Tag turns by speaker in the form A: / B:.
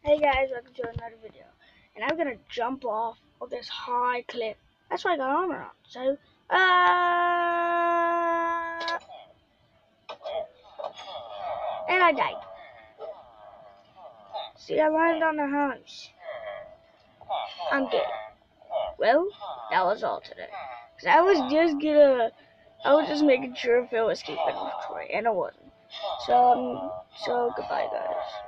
A: Hey guys, welcome to another video. And I'm gonna jump off of this high cliff. That's why I got armor on. So, and I died. See, I landed on the house. I'm dead. Well, that was all today. Cause I was just making sure if it was keeping inventory, and it wasn't. So goodbye guys.